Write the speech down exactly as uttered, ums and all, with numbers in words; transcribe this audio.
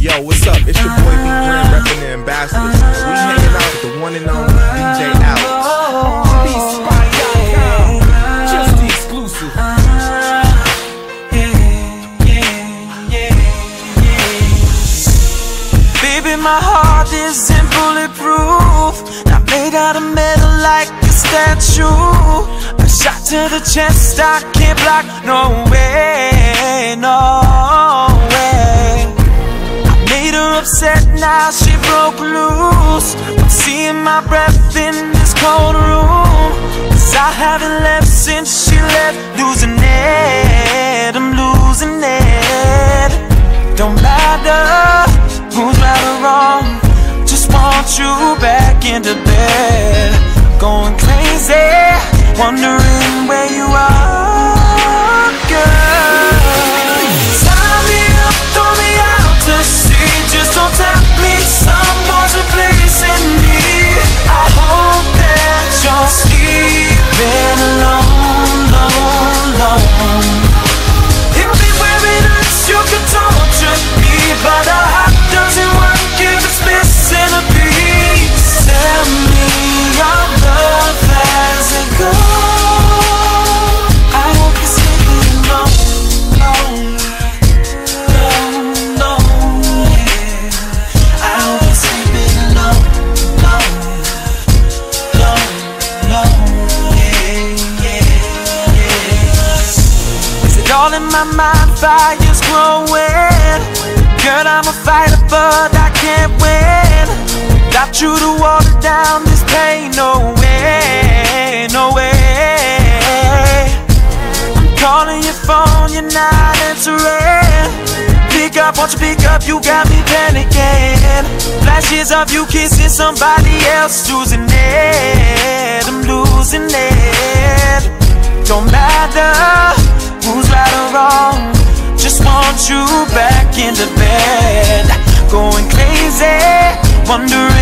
Yo, what's up? It's your boy B Grand reppin' the Ambassadors. And we hanging out with the one and only D J Alex. Beast Spot dot com. Just the exclusive. Baby, my heart isn't bulletproof. Not made out of metal like a statue. A shot to the chest I can't block. No way, no way. I made her upset, now she broke loose. I'm seeing my breath in this cold room. 'Cause I haven't left since she left. Losing it, I'm losing it. Don't matter who's right or wrong, just want you back into bed. Going crazy, wondering where you are, girl. Tie me up, throw me out to sea. Just don't tell me someone's replacing me. I hope that you're sleeping alone, alone, alone. If it wearing us, you could torture me, but I doesn't work if it's missing a piece. Tell me your love as it goes. I hope you're sleeping alone, alone, alone, alone, yeah. I hope you're sleeping alone, alone, alone, alone, yeah, yeah, yeah. Is it all in my mind? Fire's growing. Girl, I'm a fighter, but I can't win. Got you to water down this pain. No way, no way. I'm calling your phone, you're not answering. Pick up, won't you pick up, you got me panicking. Flashes of you kissing somebody else. Losing it, I'm losing it. Don't matter who's right or wrong, just want you back into bed. Going crazy, wondering